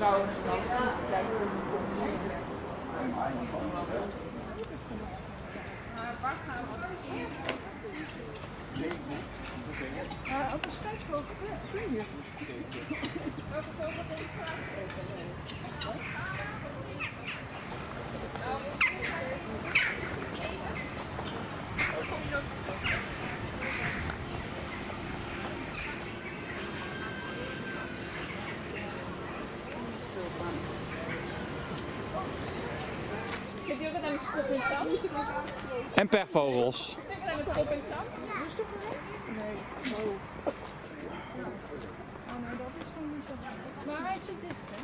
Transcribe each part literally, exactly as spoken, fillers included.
trouwens nog. Zij kunnen niet combineren. Maar waar gaan we als Nee, niet. Uh, op een schijfvogel kun je. Welke vogel ben je Zit je ook met een kop in zand? En pechvogels. Zit je met een kop in zand? Nee, zo. Oh nee, dat is van niet zo. Maar hij zit dicht, hè?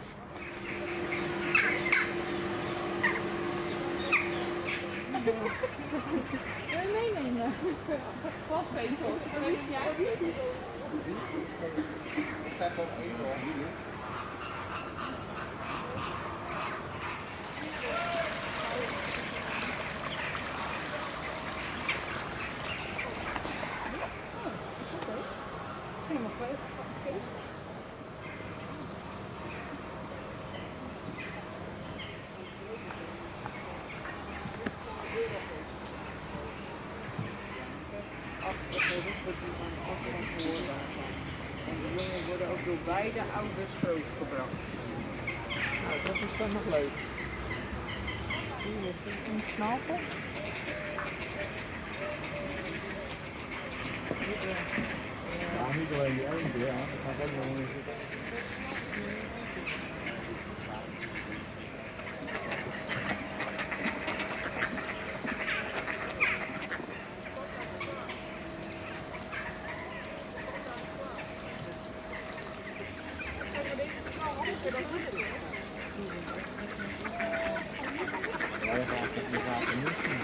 Wil je meenemen? Glasvezels, dat weet jij. Ik ga gewoon even. En de jongen worden ook door beide ouders grootgebracht. Nou, dat is dan nog leuk. Hier is het een snavel. Ja, niet alleen die ene, ja. Dat gaat ook nog eens. Ja, dat gaat het niet missen.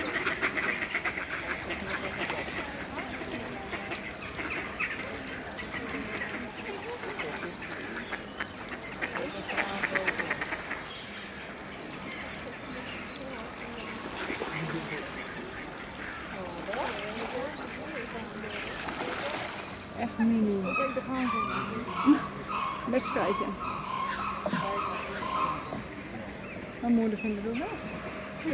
Echt mini. Kijk, daar gaan ze. Wedstrijdje. Mijn moeder vindt het ook wel. Ja.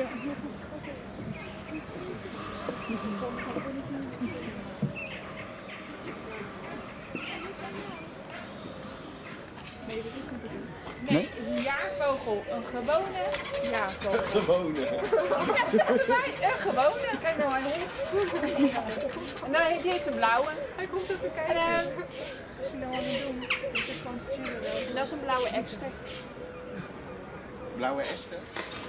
Nee, het is een jaarvogel. Een gewone jaarvogel. Gewone. Ja, staat erbij. Een gewone. Kijk nou, hij heeft. En dan heeft hij heeft een blauwe. Hij komt even kijken. En, uh, wat is hij nou aan het doen? Dat is gewoon chillen wel. Dat is een blauwe ekster. Blauwe Esther.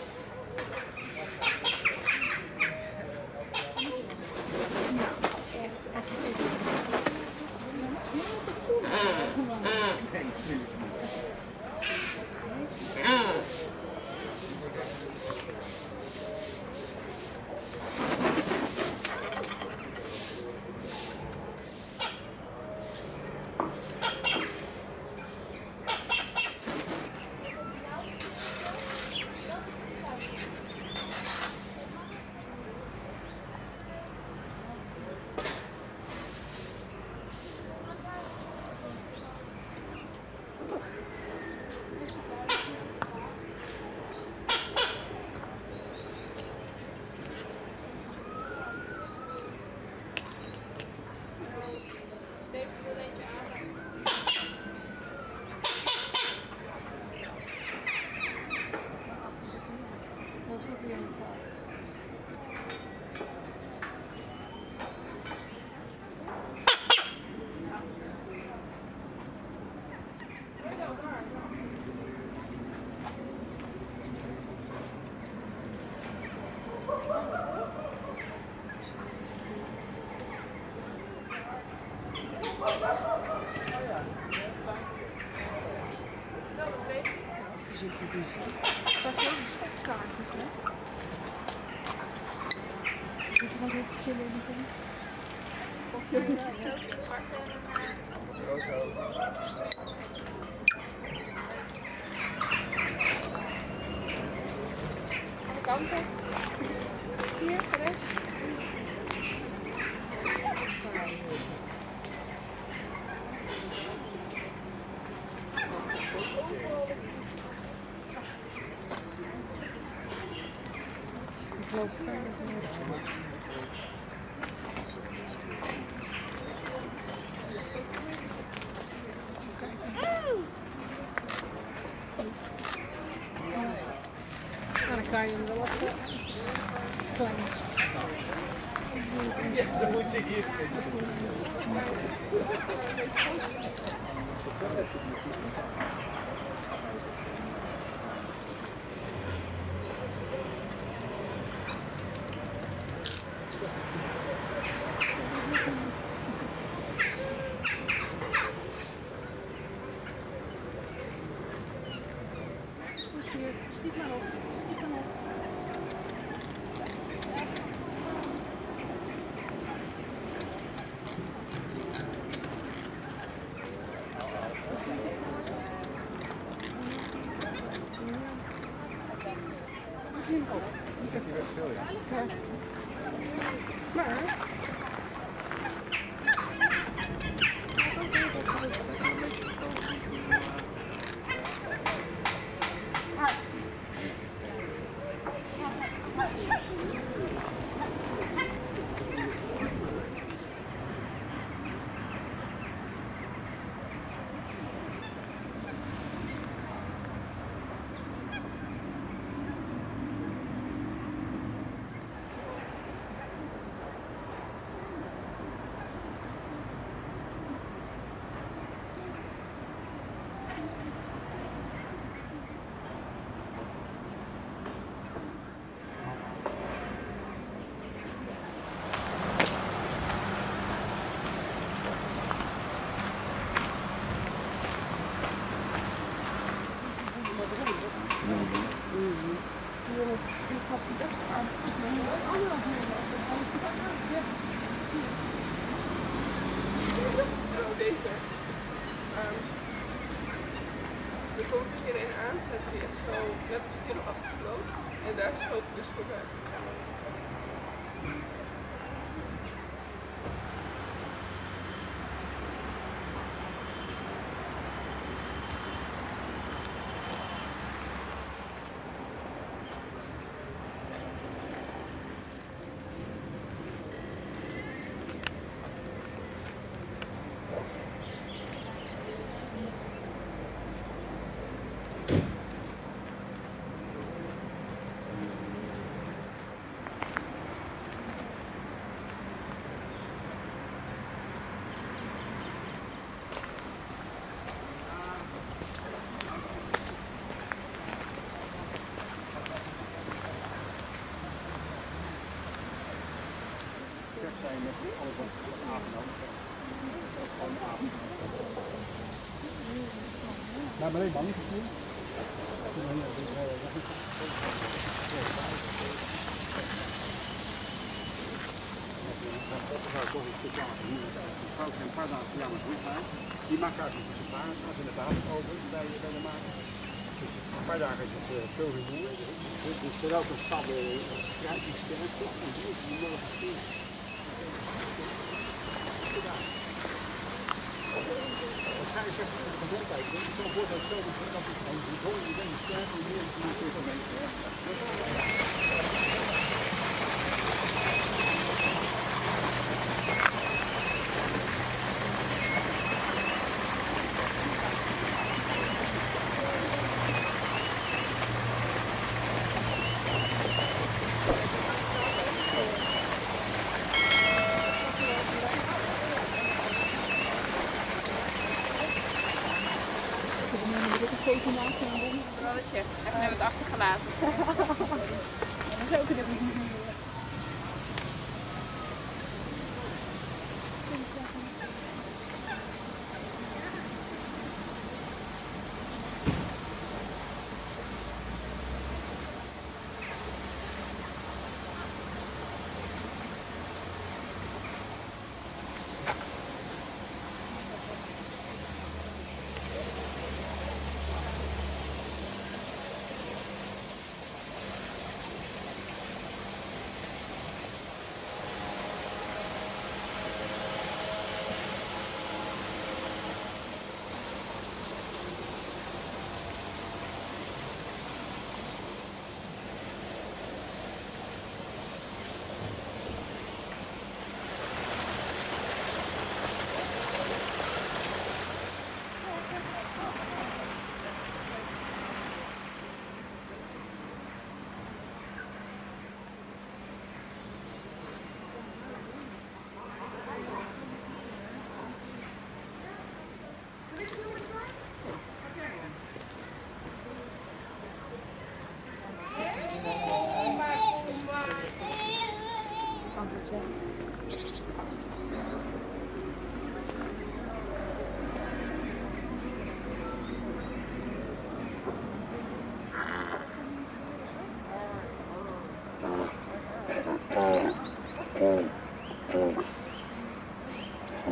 Kanten. Hier, rechts. Nou, dan kan je hem wel even klein. Ja, ze moeten hier Schiet maar op, schiet maar op. Ik heb hier best veel, ja. Maar... Deze. Um, er komt een keer een aanzet die echt zo net als een keer op afgesloot. En daar schoot hij dus voorbij. zijn met alles wat aangenomen is. Gewoon aangenomen. Nou, maar helemaal niet gezien. Dat zou toch een speciaal verhuur zijn. Die vrouw zijn een paar dagen per jaar met rond zijn. Die maakt uit met zijn paard, als in de basis over bij, bij de maken. Dus een paar dagen is het uh, veel rumoer. Dus er is ook een stad strijd die sterk is. En die is die morgen gezien. Waarschijnlijk zegt het de gezondheid. Ik zal voor dat zo dat het gewoon die hoor je bent sterk en meer dan je van mensen. Broodje, even hebben we het achtergelaten. En zo kunnen we het niet meer.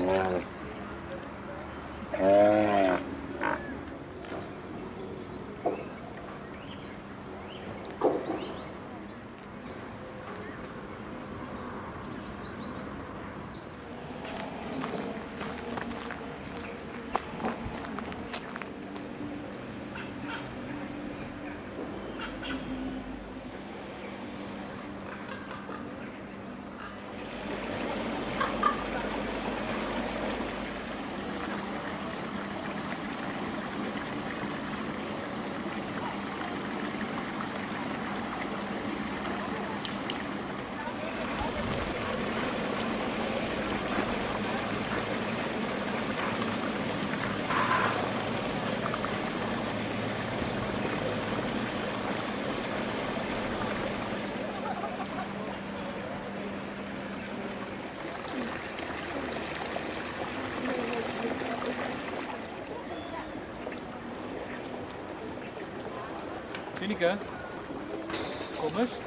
Tineke, kom eens.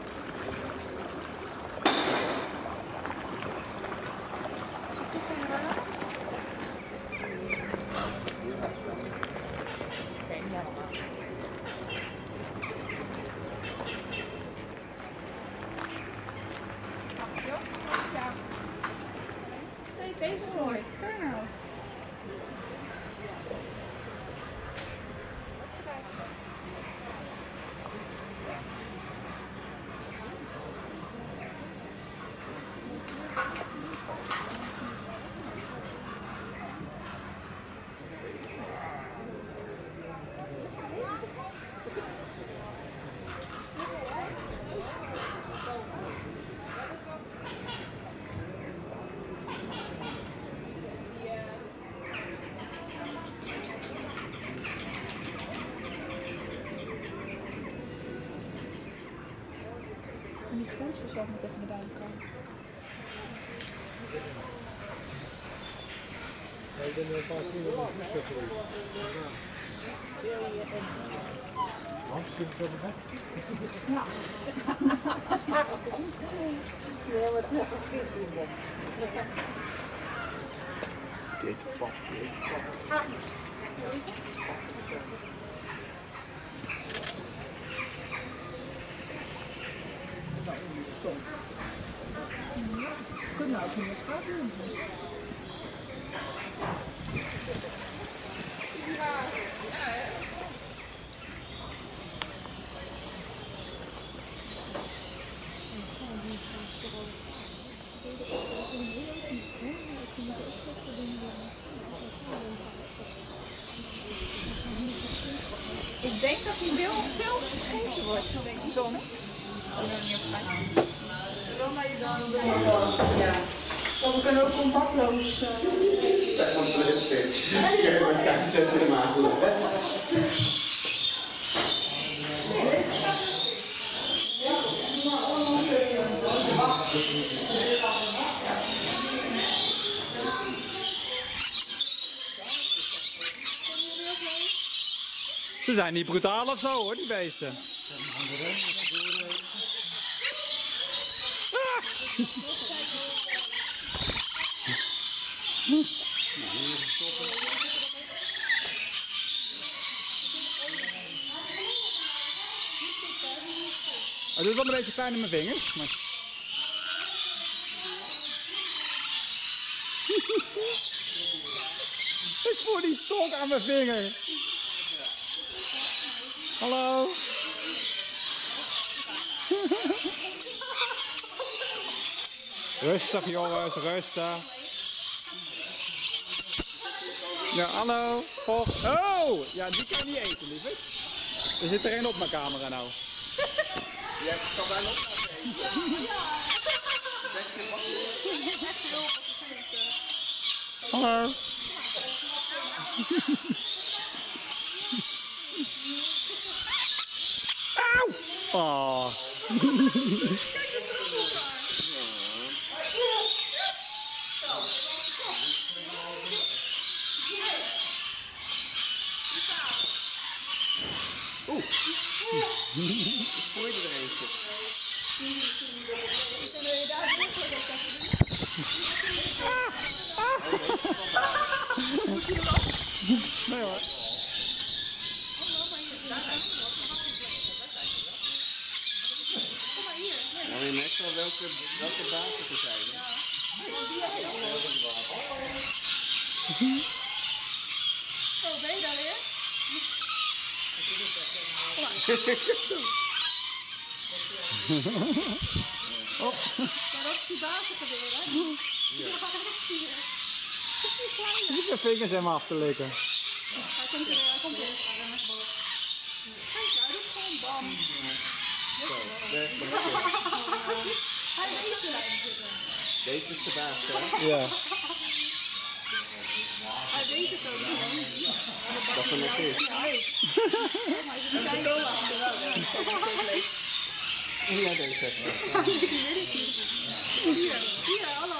Ja. Nee, deze is mooi. Kijk nou. En die grensverzet moet even naar buiten komen. Ik ben er een paar keer op de fiets geweest. Hans, kun je het weg? Ja. Nee, maar het is een vis in de. Dit pap, dit pap. Kunnen nou ook in de schaap doen. Ik denk dat hij veel, veel gegeten wordt van deze zon. Ik ben er niet op gelijk. Ja. We kunnen ook contactloos. Dat was het leuk. Ik heb een tijd zetten maken. Ze zijn niet brutaal of zo hoor, die beesten. Het doet wel een beetje pijn in mijn vingers. Maar... Ik voel die stok aan mijn vinger. Hallo. Rustig jongens, rustig. Ja, hallo. Oh, oh, ja, die kan je niet eten, lieverd. Er zit er één op mijn camera nou. Ja, ik kan bijna oppassen. Hallo. Auw! Oh. Oeh. Gooi er eentje. Kunnen we daar weer voor dat even doen? Nee hoor. Nou, je merkt wel welke, welke basis er zijn. Hè? Zo, ben je daar weer? Op. Maar dat is die basis gebeuren, hè? Ja. Niet mijn vingers hem af te likken. Hij komt weer, hij komt weer. Kijk, hij doet gewoon bam. Hij weet het. Deze is de baas, hè? Ja. Hij weet het ook niet. Dat er nog is. Ja, deze heb ik. Hier, hier, hallo.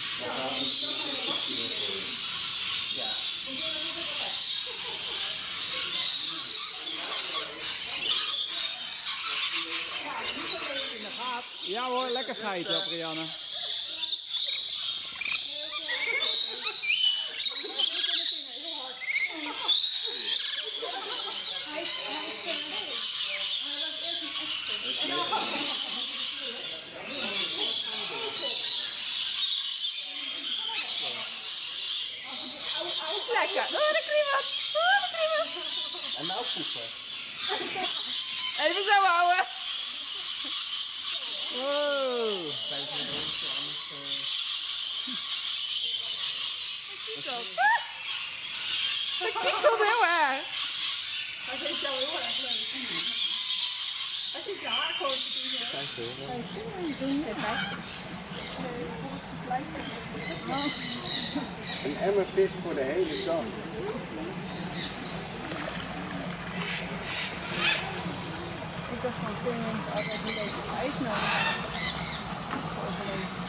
Ja hoor, lekker schijten op Rianne. Lekker. Oh, de kriebelt. Oh, de kriebelt. En nou poepen. Even zo houden. Wow. Dat kiekelt heel erg. Hij vindt jou heel erg leuk. Hij vindt je haar gewoon te doen. Een emmer vis voor de hele dag. Ik dacht van Finland altijd een beetje ijs nodig hebben.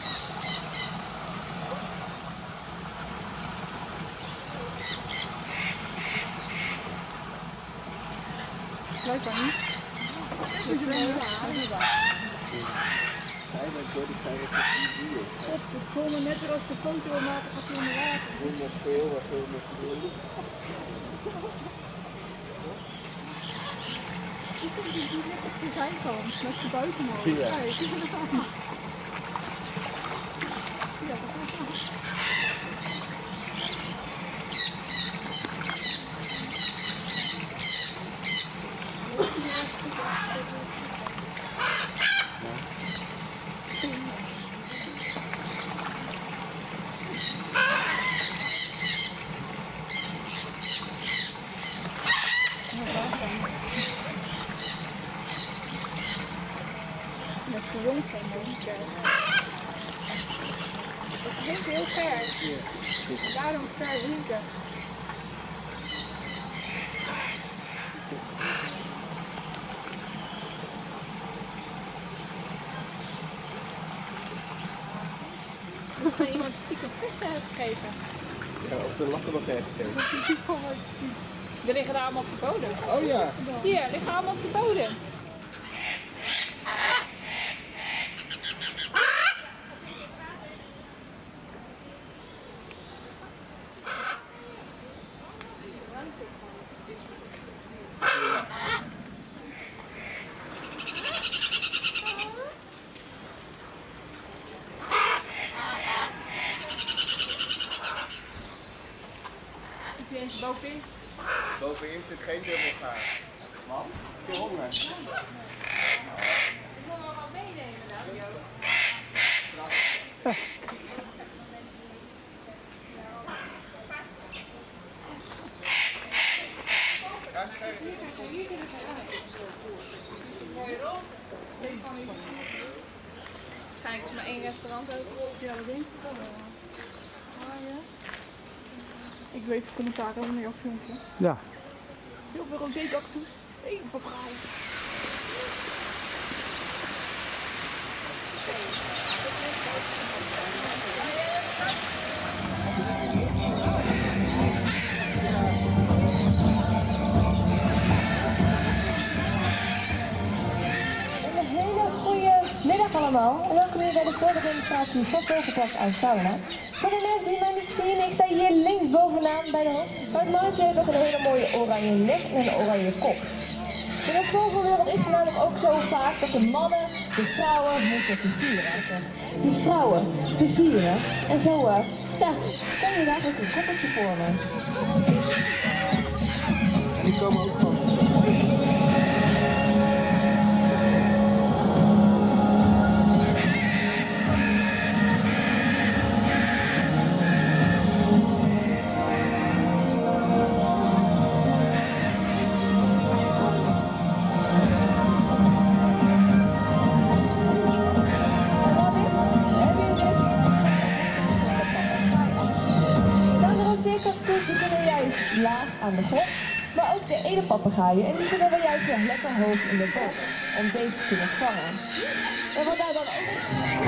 Blijkbaar niet. Dat is niet waar. Hij bent door die tijd dat het niet duur. Het komen net zoals de foto maken van in de water. Zonder veel, wat veel met veel. Die komt die net op de zijkant, met de buitenhoofd. Ja. Kijk. Ja, dat is wel. Dat is de jong van me. Dat klinkt heel ver. Ja. Daarom ver hinken. Ik heb iemand stiekem vissen gegeven. Ja, of de lachen nog ergens zijn. Die liggen daar allemaal op de bodem. Oh ja. Hier, liggen allemaal op de bodem. Bovenin. Bovenin zit geen dubbelgaar. Man, heb je honger? Ik wil wel wat meenemen dan, Jo. Mooie roze. Waarschijnlijk is maar één restaurant open. Ja, dat denk ik wel. Ah, ja. Ik weet het commentaar over naar jouw filmpje. Ja. Heel veel roze-cactus. Even papaai. Een hele goede middag allemaal en welkom hier bij de volgende demonstratie van Vogelpark uit Sauna. Voor de mensen die mij niet zien, ik sta hier links is bovenaan bij de hoofd. Maar het mannetje heeft nog een hele mooie oranje nek en een oranje kop. In de vogelwereld is het namelijk ook zo vaak dat de mannen de vrouwen moeten versieren. Die vrouwen versieren en zo, uh, ja, kan je eigenlijk een koppeltje vormen. En die komen ook van. Die vinden juist laag aan de grond, maar ook de ene papegaaien en die vinden we juist weer lekker hoog in de boom om deze te kunnen vangen. En wat daar dan ook...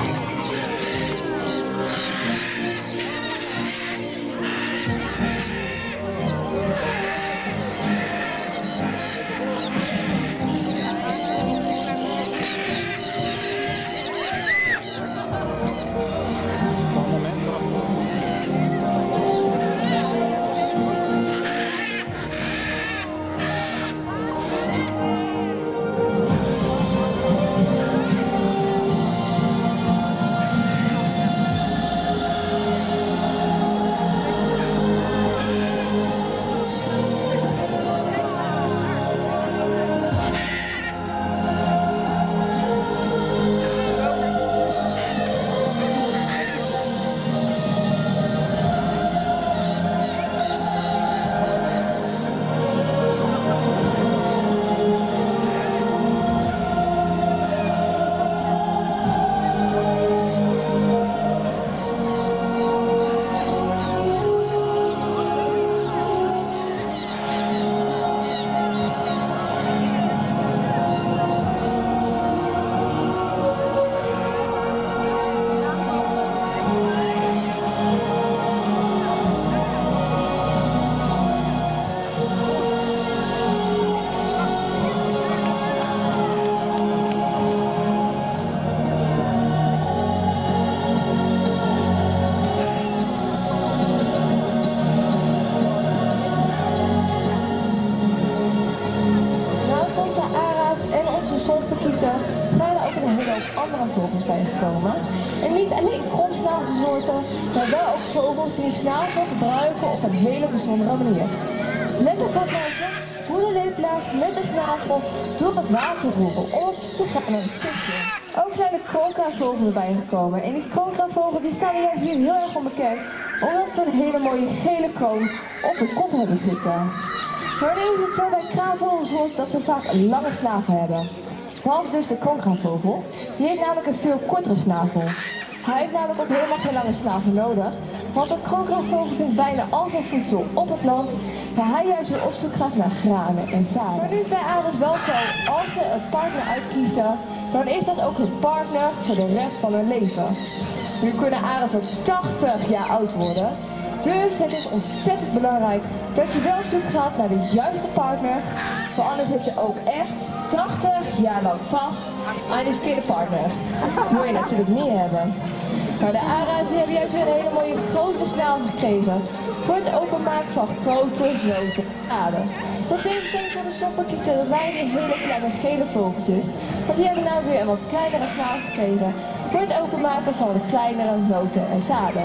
zijn er ook een hele hoop andere vogels bijgekomen. En niet alleen kromsnavelsoorten, maar wel ook vogels die een snavel gebruiken op een hele bijzondere manier. Let er vast maar eens hoe de lepelaars met de snavel door het water roeren om op te gaan naar een visje. Ook zijn er kroonkraanvogels bijgekomen. En die kroonkraanvogels die staan juist hier heel erg onbekend, omdat ze een hele mooie gele kroon op hun kop hebben zitten. Maar nu is het zo bij kraanvogels dat ze vaak een lange snavel hebben. Behalve dus de kroonkraanvogel. Die heeft namelijk een veel kortere snavel. Hij heeft namelijk ook helemaal geen lange snavel nodig. Want een kroonkraanvogel vindt bijna al zijn voedsel op het land, waar hij juist weer op zoek gaat naar granen en zaden. Maar nu is bij Ares wel zo, als ze een partner uitkiezen, dan is dat ook hun partner voor de rest van hun leven. Nu kunnen Ares ook tachtig jaar oud worden. Dus het is ontzettend belangrijk dat je wel op zoek gaat naar de juiste partner. Want anders heb je ook echt tachtig jaar lang vast aan die verkeerde partner. Moet je natuurlijk niet hebben. Maar de Ara's die hebben juist weer een hele mooie grote snavel gekregen voor het openmaken van grote grote aarde. Wat tegenstelling van de sopperkieten, dat waren die hele kleine gele vogeltjes. Want die hebben nou weer een wat kleinere snavel gekregen voor het openmaken van de kleinere noten en zaden.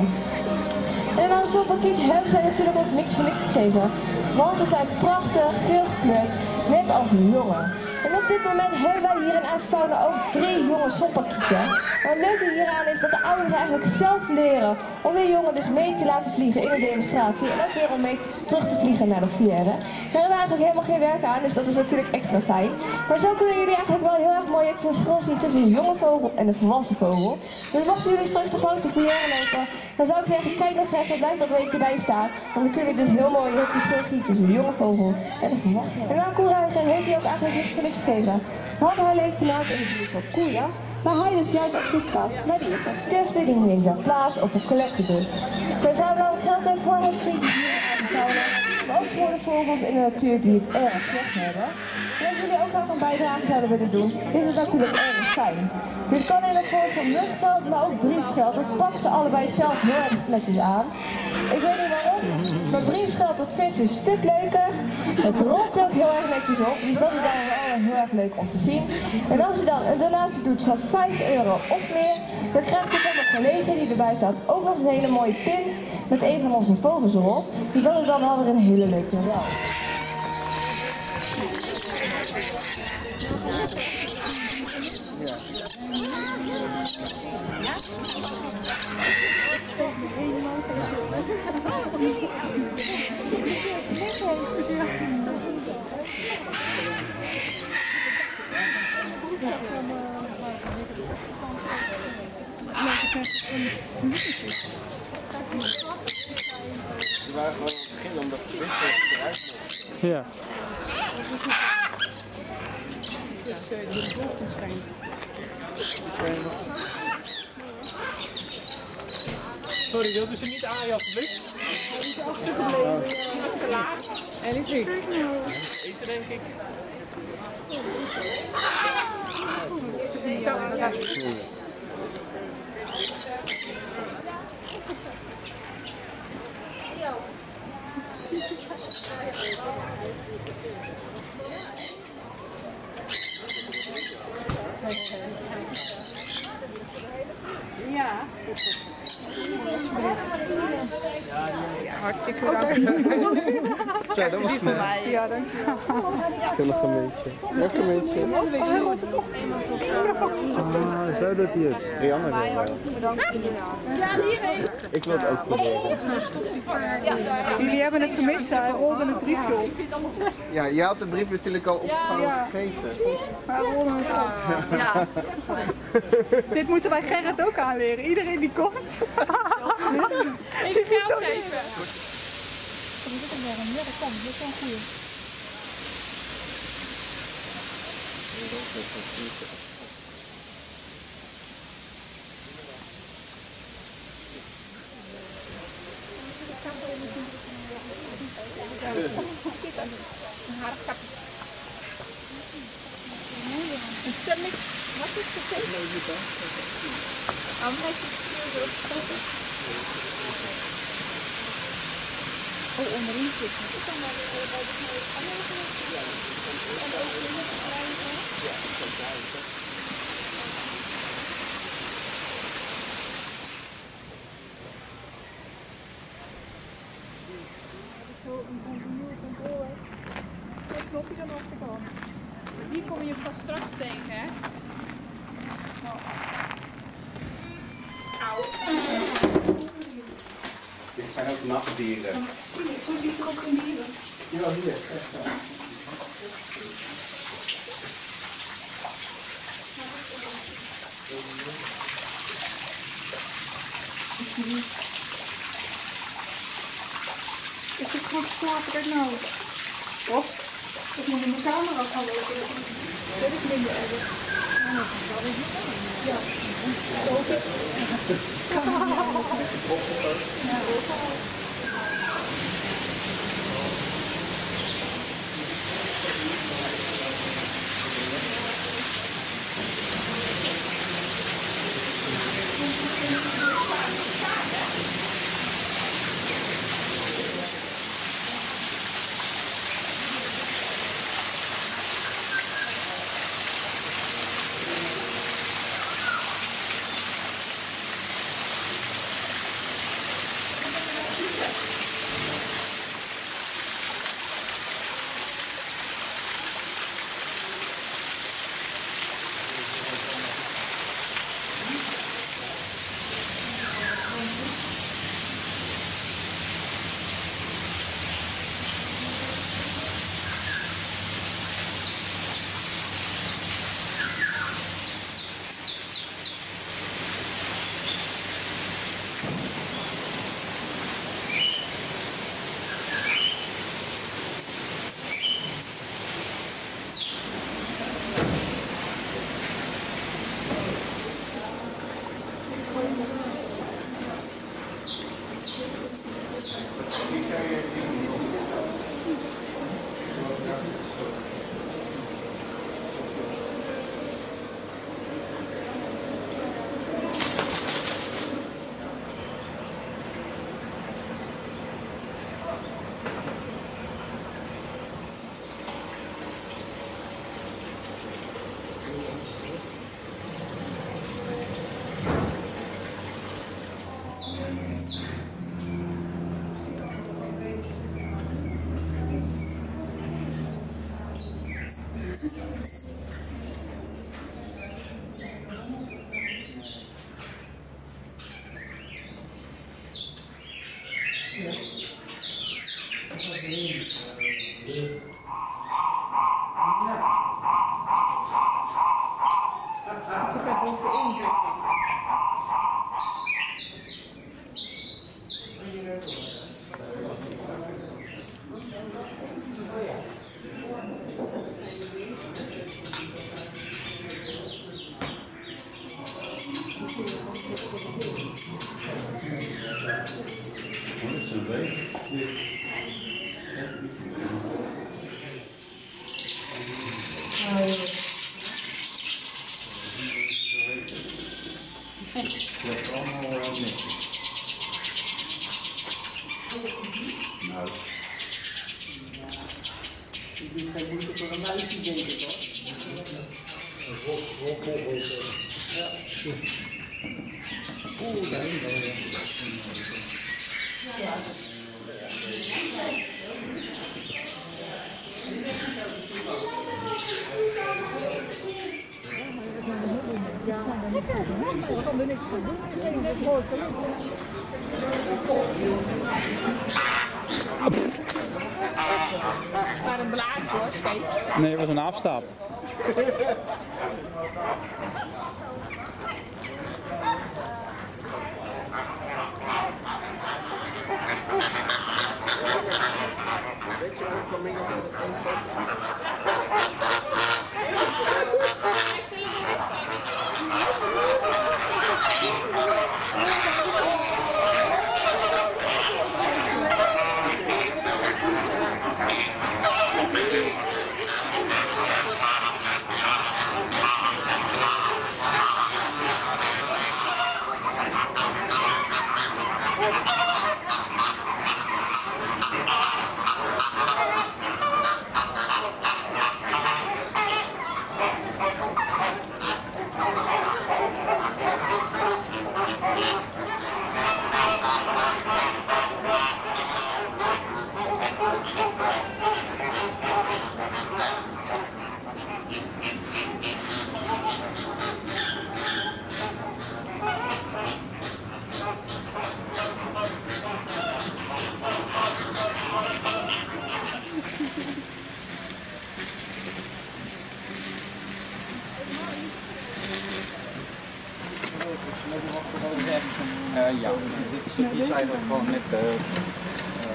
En aan de sopperkiet hebben zij natuurlijk ook niks voor niks gekregen, want ze zijn prachtig geel gekleurd, net als een jongen. En op dit moment hebben wij hier in Aartsvouwen ook drie jonge sopperkieten. Maar het leuke hieraan is dat de ouders eigenlijk zelf leren om de jongen dus mee te laten vliegen in een demonstratie en ook weer om mee terug te vliegen naar de volière. Daar hebben we eigenlijk helemaal geen werk aan, dus dat is natuurlijk extra fijn. Maar zo kunnen jullie eigenlijk wel heel erg mooi het verschil zien tussen een jonge vogel en een volwassen vogel. Dus mochten jullie straks nog langs de volière lopen, dan zou ik zeggen, kijk nog even, blijf er een beetje bij staan. Want dan kun je dus heel mooi het verschil zien tussen een jonge vogel en een volwassen. En na koereiger heeft hij ook eigenlijk niks voor niks gekregen. Want hij leeft vandaag in de buurt van koeien, waar hij dus juist op zoek gaat naar die eerste kerstbediening der plaats op een collectebus. Zij zouden ook geld hebben voor hun vriendjes hier in Aartsvouwen, maar ook voor de vogels in de natuur die het erg slecht hebben. En als jullie ook graag een bijdrage zouden willen doen, is het natuurlijk erg fijn. Dit kan in de vorm van muntgeld, maar ook briefgeld. Dat pakken ze allebei zelf heel erg netjes aan. Ik weet niet waarom, briefschap, dat vindt ze een stuk leuker. Het rolt ook heel erg netjes op, dus dat is dan wel heel erg leuk om te zien. En als je dan een donatie doet van vijf euro of meer, dan krijgt u van een collega die erbij staat ook nog een hele mooie pin met een van onze vogels erop. Dus dat is dan wel weer een hele leuke ruil. Ze waren gewoon aan het beginnen omdat ze wisten dat ze eruit mochten. Ja. Dus uh, die golf waarschijnlijk. Sorry, wilt u ze niet aaien alsjeblieft? En ik weet. Eten denk ik. Ja. Ja, hartstikke bedankt. Zo, dat was het. Ja, dankjewel. Ik heb nog een beetje. Nog een beetje. Ah, zo doet hij het. Rianne wil wel. Ja, hierheen. Ik wil het ook proberen. Jullie hebben het gemist, hij rolde het briefje op. Ja, je had de brief natuurlijk al opgevangen gegeven. Hij rolde het op. Ja. Dit moeten wij Gerrit ook aanleren. Iedereen die komt. Even geld geven. Ja, dat kan. Dat kan goed. Een haarkapje. Een stemming. Wat is het? Nee, niet hè. Anders is het zo. Oh, onderin zit het. Ik kan maar weer bij de andere geweest. En ook in het kleine. Ja, dat kan zijn. Knopje dan achter kan. Die kom je pas straks tegen, hè? Auw. Dit zijn ook nachtdieren. Zo ziet er ook een dieren. Ja, hier. Echt wel. Is het goed slapen er nou? Of? Ik moet in mijn camera gaan lopen. Dat is minder erg. Ja. Maar een blaadje hoor, steeds. Nee, het was een afstap. Uh, ja, dit stukje is eigenlijk gewoon met de... Uh,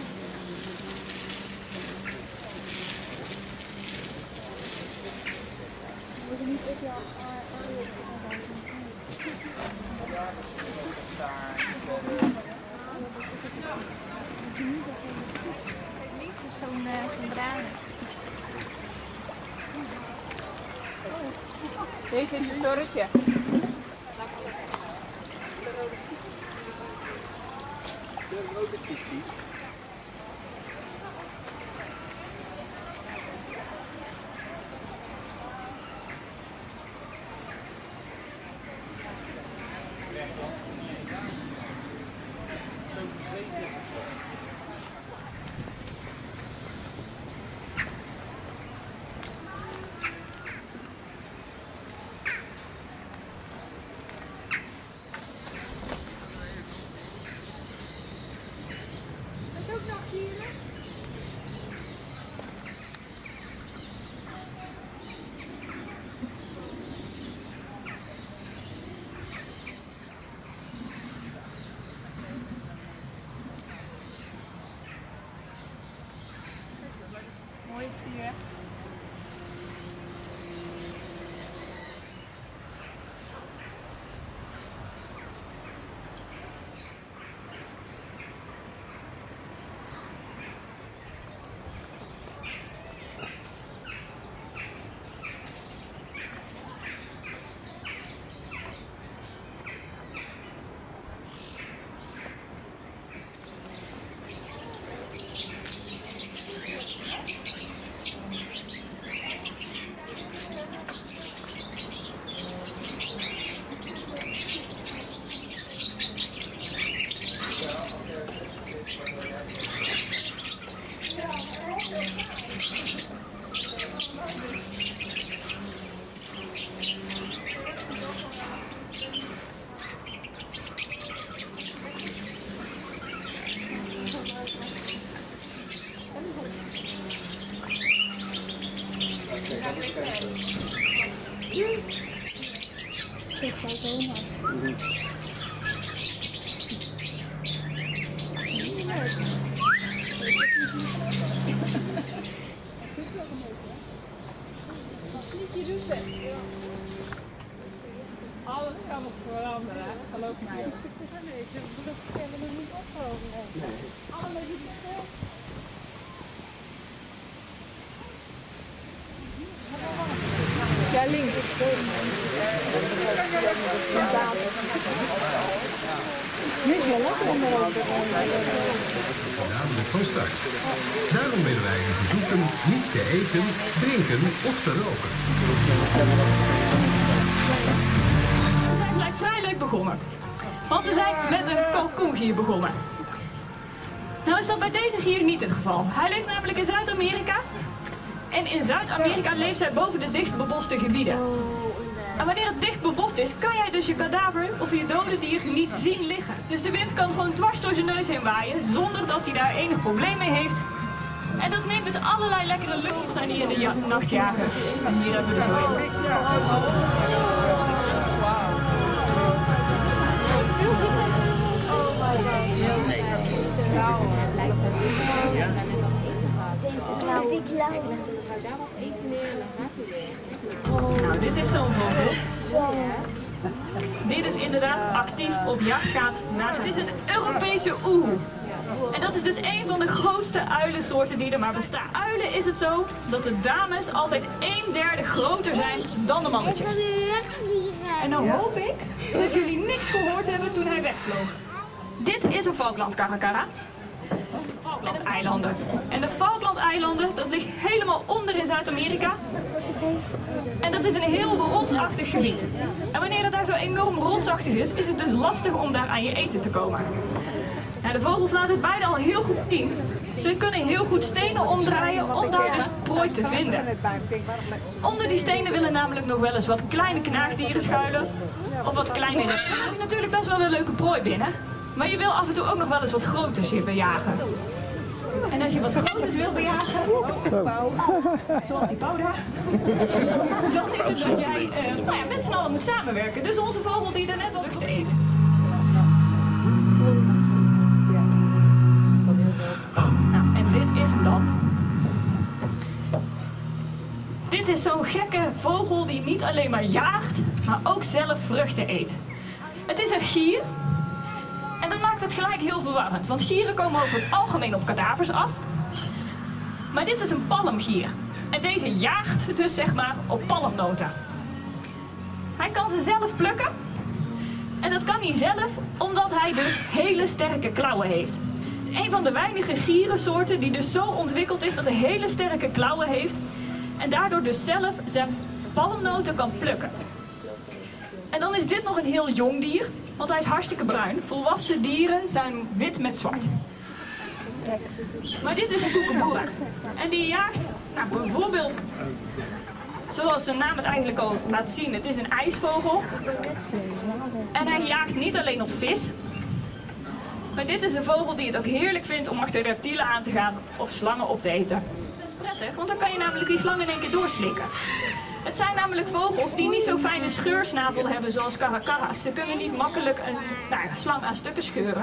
Zo'n uh, bruine. Deze is een torretje. De rode kistje. Mooi is die, hè? Alles kan nog veranderen, geloof mij. Nee, ze hebben nog niet opgehouden. Alles is nog. Ja, links. Nu is wel lekker om erover. Dadelijk van start. Daarom willen wij u verzoeken niet te eten, drinken of te roken. We zijn gelijk vrij leuk begonnen. Want we zijn met een kalkoengier begonnen. Nou is dat bij deze gier niet het geval. Hij leeft namelijk in Zuid-Amerika. En in Zuid-Amerika leeft zij boven de dicht beboste gebieden. En wanneer het dicht bebost is, kan jij dus je kadaver of je dode dier niet zien liggen. Dus de wind kan gewoon dwars door zijn neus heen waaien, zonder dat hij daar enig probleem mee heeft. En dat neemt dus allerlei lekkere luchtjes aan die in de nacht jagen. En hier hebben we de zo in. Nou, dit is zo'n vogel. Die dus inderdaad actief op jacht gaat. Nou, het is een Europese oehoe. En dat is dus een van de grootste uilensoorten die er maar bestaan. Uilen is het zo dat de dames altijd een derde groter zijn dan de mannetjes. En nou hoop ik dat jullie niks gehoord hebben toen hij wegvloog. Dit is een Falkland-caracara. Falkland-eilanden. En de Falkland-eilanden, dat ligt helemaal onder in Zuid-Amerika. En dat is een heel rotsachtig gebied. En wanneer het daar zo enorm rotsachtig is, is het dus lastig om daar aan je eten te komen. Nou, de vogels laten het beide al heel goed zien. Ze kunnen heel goed stenen omdraaien om daar dus prooi te vinden. Onder die stenen willen namelijk nog wel eens wat kleine knaagdieren schuilen. Of wat kleine reptielen. Dan heb je natuurlijk best wel een leuke prooi binnen. Maar je wil af en toe ook nog wel eens wat groters hier bejagen. En als je wat groters wil bejagen, zoals die pauw daar, dan is het dat jij uh, nou ja, met z'n allen moet samenwerken. Dus onze vogel die er net vruchten eet. Nou, en dit is hem dan. Dit is zo'n gekke vogel die niet alleen maar jaagt, maar ook zelf vruchten eet. Het is een gier. En dat maakt het gelijk heel verwarrend, want gieren komen over het algemeen op kadavers af. Maar dit is een palmgier. En deze jaagt dus zeg maar op palmnoten. Hij kan ze zelf plukken. En dat kan hij zelf omdat hij dus hele sterke klauwen heeft. Het is een van de weinige gierensoorten die dus zo ontwikkeld is dat hij hele sterke klauwen heeft. En daardoor dus zelf zijn palmnoten kan plukken. En dan is dit nog een heel jong dier. Want hij is hartstikke bruin. Volwassen dieren zijn wit met zwart. Maar dit is een koekeboera. En die jaagt, nou, bijvoorbeeld, zoals zijn naam het eigenlijk al laat zien, het is een ijsvogel. En hij jaagt niet alleen op vis. Maar dit is een vogel die het ook heerlijk vindt om achter reptielen aan te gaan of slangen op te eten. Dat is prettig, want dan kan je namelijk die slang in één keer doorslikken. Het zijn namelijk vogels die niet zo'n fijne scheursnavel hebben zoals caracaras. Ze kunnen niet makkelijk een nou, slang aan stukken scheuren.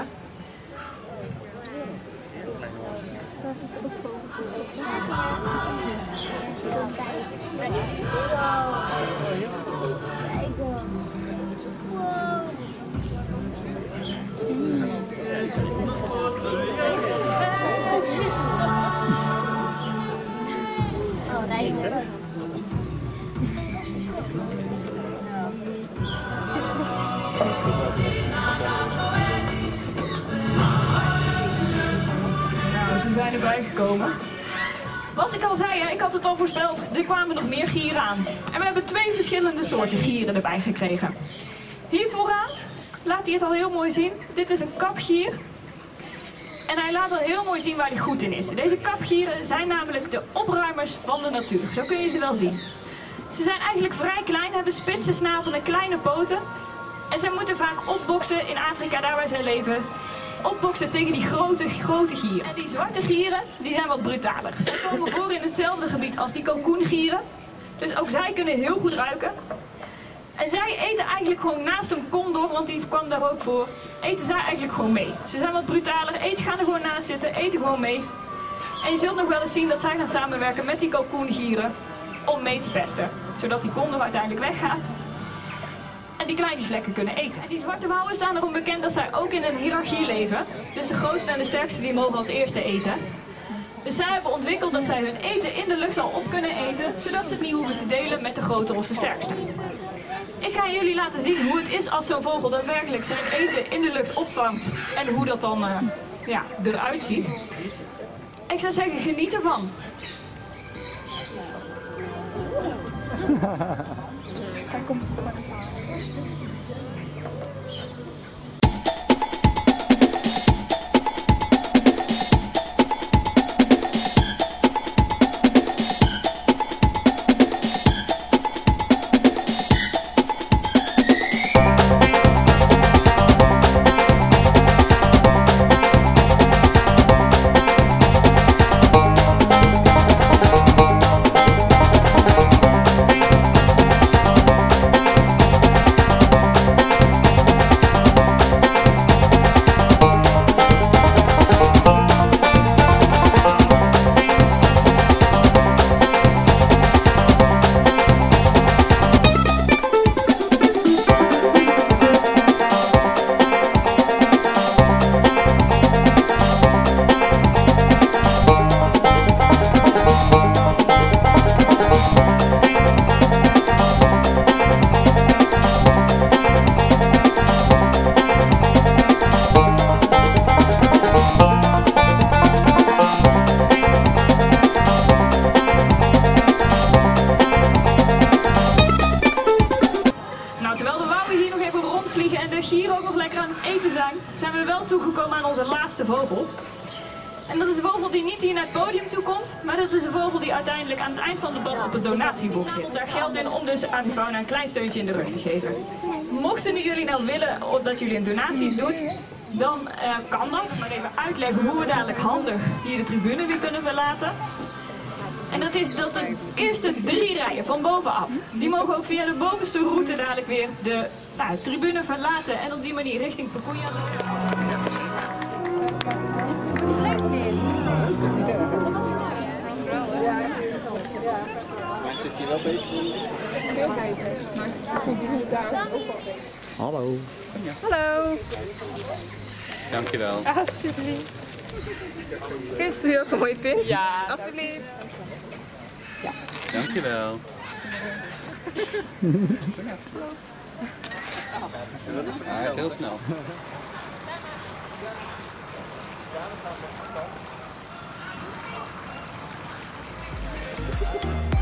Nou, ze zijn erbij gekomen. Wat ik al zei, ik had het al voorspeld, er kwamen nog meer gieren aan. En we hebben twee verschillende soorten gieren erbij gekregen. Hier vooraan laat hij het al heel mooi zien. Dit is een kapgier. En hij laat al heel mooi zien waar hij goed in is. Deze kapgieren zijn namelijk de opruimers van de natuur. Zo kun je ze wel zien. Ze zijn eigenlijk vrij klein, hebben spitse snavel en kleine poten. En zij moeten vaak opboksen in Afrika, daar waar zij leven. Opboksen tegen die grote, grote gieren. En die zwarte gieren, die zijn wat brutaler. Ze komen voor in hetzelfde gebied als die kalkoengieren. Dus ook zij kunnen heel goed ruiken. En zij eten eigenlijk gewoon naast een condor, want die kwam daar ook voor, eten zij eigenlijk gewoon mee. Ze zijn wat brutaler, eten, gaan er gewoon naast zitten, eten gewoon mee. En je zult nog wel eens zien dat zij gaan samenwerken met die kalkoengieren om mee te pesten. Zodat die condor uiteindelijk weggaat. En die kleintjes lekker kunnen eten. En die zwarte wouwen staan erom bekend dat zij ook in een hiërarchie leven. Dus de grootste en de sterkste die mogen als eerste eten. Dus zij hebben ontwikkeld dat zij hun eten in de lucht al op kunnen eten, zodat ze het niet hoeven te delen met de grotere of de sterkste. Ik ga jullie laten zien hoe het is als zo'n vogel daadwerkelijk zijn eten in de lucht opvangt en hoe dat dan uh, ja, eruit ziet. Ik zou zeggen, geniet ervan. Hij komt er maar aan. zijn we wel toegekomen aan onze laatste vogel. En dat is een vogel die niet hier naar het podium toe komt, maar dat is een vogel die uiteindelijk aan het eind van het debat op het donatieboek zit. Daar geld in om dus Avifauna een klein steuntje in de rug te geven. Mochten jullie nou willen dat jullie een donatie doet, dan uh, kan dat. Maar even uitleggen hoe we dadelijk handig hier de tribune weer kunnen verlaten. En dat is dat de eerste drie rijen van bovenaf, die mogen ook via de bovenste route dadelijk weer de nou, tribune verlaten en op die manier richting Pakoeia. Maar zit hier wel beter in? Heel beter, maar ik vind die moet daar ook wel beter. Hallo. Hallo. Dankjewel. Alsjeblieft. Kun je voor jou een mooie pin? Ja. Alsjeblieft. Ja. Dankjewel. Hij is heel snel. Ja.